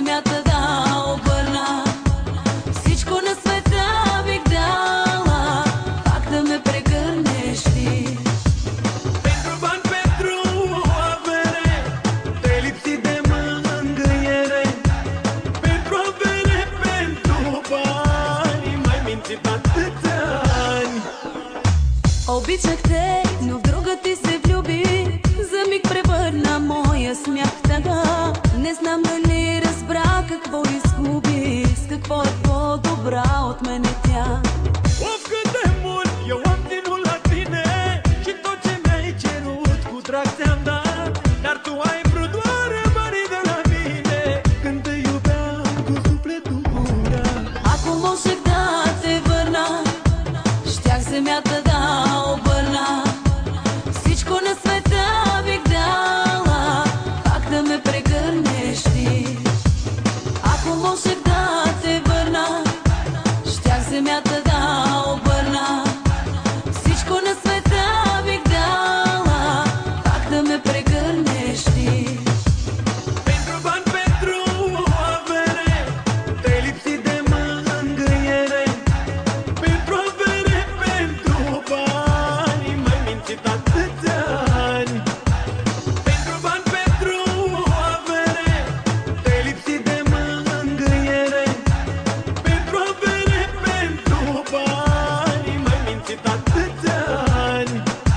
земята да обърна. Всичко на света бих дала, пак да ме прегърнеш ти. Pentru bani, pentru avere, te lipsi de mângâiere. Pentru avere, pentru bani, m-ai mințit atâția ani. Обичах те, но в друга ти се влюби. За миг превърна моя смях в тъга. Не знам дали разбра какво изгуби, с какво е по-добра от мене тя. Of, cât de mult eu am ținut la tine și tot ce mi-ai cerut cu drag ți-am dat. Dar tu ai vrut doar banii de la mine când te iubeam cu sufletul curat. Ако можех да те върна, щях земята да обърна. Всичко на света бих дала, пак да ме прегърнеш ти. Ако можех да те върна, щях земята да обърна. Всичко на света бих дала, пак да ме прегърнеш ти. Pentru bani, pentru avere, te lipsi de mângâiere. Pentru avere, pentru bani, m-ai mințit atâția ani. Pentru bani, pentru avere, te lipsi de mângâiere. Pentru avere, pentru bani, m-ai mințit atâția ani.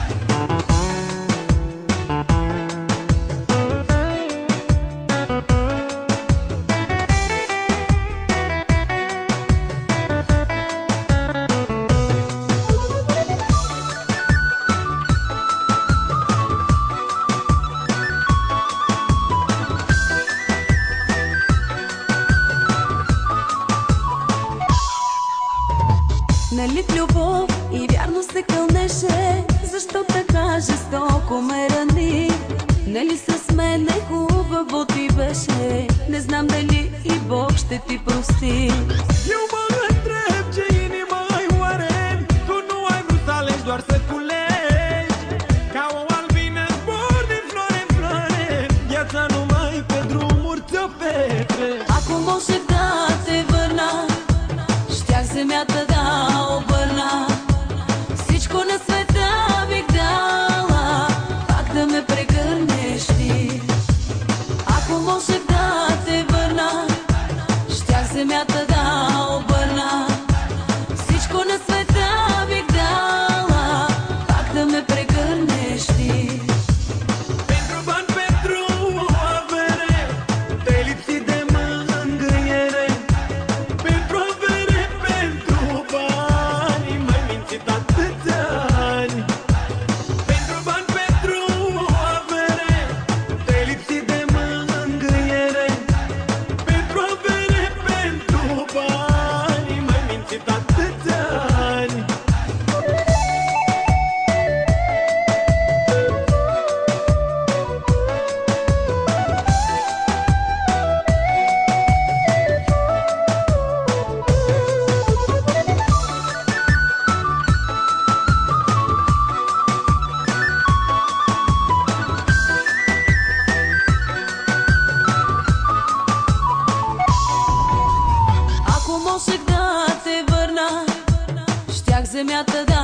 Нали в любов и вярно се кълнеше, защо така жестоко ме рани? Нали с мен хубаво ти беше, не знам дали и Бог ще ти прости. Eu mă întreb ce inimă ai oare. Tu nu ai vrut să alegi, doar să culegi. Ca o albină zbor din floare în floare. Viața numai pe drumuri ți-o petreci. Ако можех да те върна, щях земята да обърна. Всичко на света бих дала, пак да ме прегърнеш ти. Ако можех да те върна, щях земята да обърна. Всичко на света бих дала, пак да ме прегърнеш ти. Pentru bani, pentru avere, te lipsi de mângâiere. Pentru avere, pentru bani, m-ai mințit atâția ani. Pentru bani, pentru avere, te lipsi de mângâiere. Pentru avere, pentru bani, m-ai mințit atâția ani. Ако можех да те върна, щях земята да